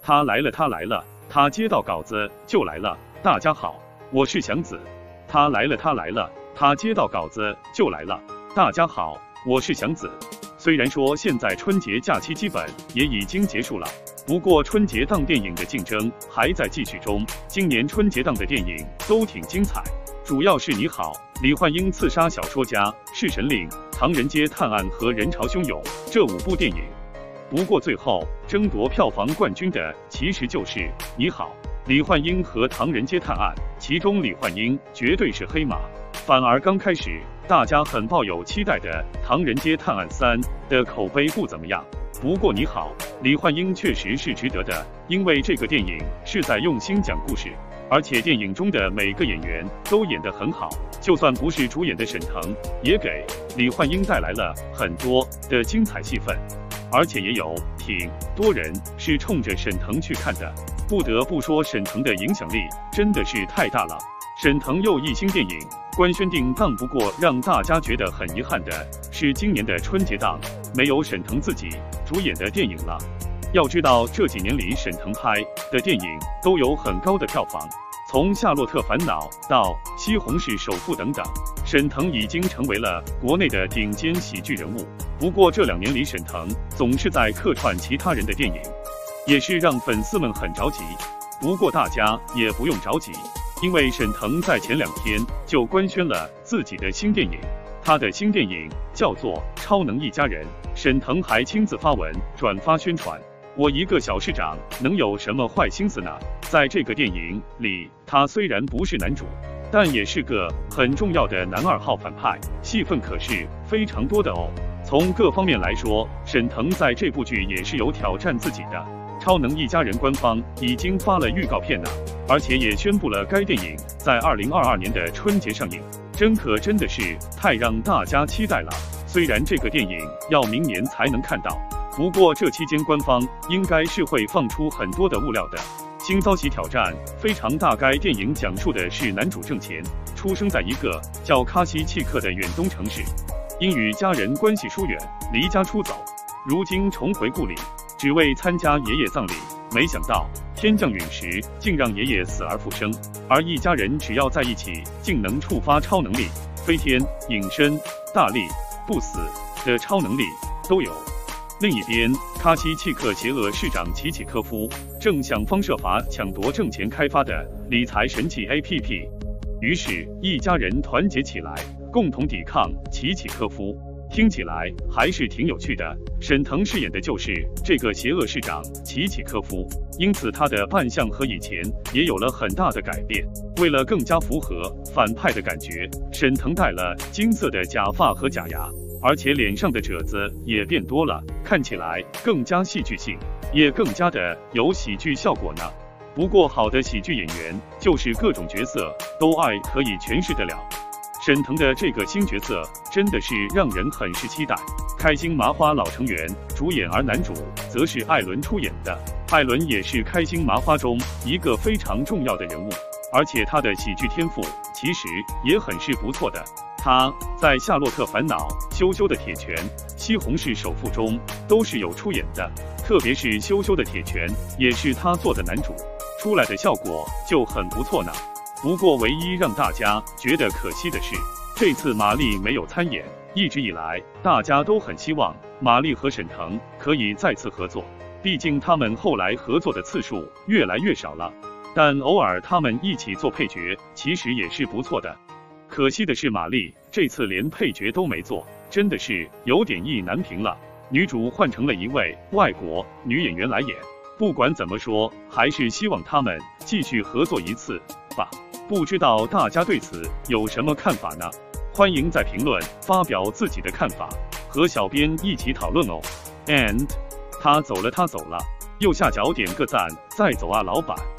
他来了，他来了，他接到稿子就来了。大家好，我是祥子。他来了，他来了，他接到稿子就来了。大家好，我是祥子。虽然说现在春节假期基本也已经结束了，不过春节档电影的竞争还在继续中。今年春节档的电影都挺精彩，主要是《你好，李焕英刺杀小说家》、《弑神令》、《唐人街探案》和《人潮汹涌》这5部电影。不过最后争夺票房冠军的其实就是《你好，李焕英》和《唐人街探案》，其中李焕英绝对是黑马，反而刚开始大家很抱有期待的《唐人街探案3》的口碑不怎么样。不过《你好，李焕英》确实是值得的，因为这个电影是在用心讲故事，而且电影中的每个演员都演得很好，就算不是主演的沈腾，也给李焕英带来了很多的精彩戏份，而且也有挺多人是冲着沈腾去看的。不得不说，沈腾的影响力真的是太大了。沈腾又一新电影官宣定档，不过让大家觉得很遗憾的是，今年的春节档没有沈腾自己主演的电影了。要知道这几年里沈腾拍的电影都有很高的票房，从《夏洛特烦恼》到《西红柿首富》等等，沈腾已经成为了国内的顶尖喜剧人物。不过这2年里沈腾总是在客串其他人的电影，也是让粉丝们很着急。不过大家也不用着急，因为沈腾在前2天就官宣了自己的新电影，他的新电影叫做《超能一家人》，沈腾还亲自发文转发宣传。我一个小市长能有什么坏心思呢？在这个电影里，他虽然不是男主，但也是个很重要的男2号反派，戏份可是非常多的哦。从各方面来说，沈腾在这部剧也是有挑战自己的。超能一家人官方已经发了预告片呢，而且也宣布了该电影在2022年的春节上映，真的是太让大家期待了。虽然这个电影要明年才能看到，不过这期间官方应该是会放出很多的物料的。新遭其挑战非常大，该电影讲述的是男主挣钱，出生在一个叫卡西契克的远东城市，因与家人关系疏远，离家出走，如今重回故里，只为参加爷爷葬礼。没想到天降陨石，竟让爷爷死而复生，而一家人只要在一起，竟能触发超能力，飞天、隐身、大力、不死的超能力都有。另一边，卡西契克邪恶市长齐齐科夫正想方设法抢夺挣钱开发的理财神器 APP， 于是一家人团结起来，共同抵抗齐齐科夫。听起来还是挺有趣的。沈腾饰演的就是这个邪恶市长齐齐科夫，因此他的扮相和以前也有了很大的改变。为了更加符合反派的感觉，沈腾戴了金色的假发和假牙，而且脸上的褶子也变多了，看起来更加戏剧性，也更加的有喜剧效果呢。不过好的喜剧演员就是各种角色都可以诠释得了。沈腾的这个新角色真的是让人很是期待。开心麻花老成员主演，而男主则是艾伦出演的。艾伦也是开心麻花中一个非常重要的人物，而且他的喜剧天赋其实也很是不错的。他在《夏洛特烦恼》、羞羞的铁拳、西红柿首富中都是有出演的，特别是羞羞的铁拳也是他做的男主，出来的效果就很不错呢。不过唯一让大家觉得可惜的是，这次马丽没有参演。一直以来大家都很希望马丽和沈腾可以再次合作，毕竟他们后来合作的次数越来越少了，但偶尔他们一起做配角其实也是不错的。可惜的是马丽这次连配角都没做，真的是有点意难平了。女主换成了一位外国女演员来演，不管怎么说还是希望他们继续合作一次吧。不知道大家对此有什么看法呢？欢迎在评论发表自己的看法，和小编一起讨论哦。And 他走了，右下角点个赞，再走啊老板。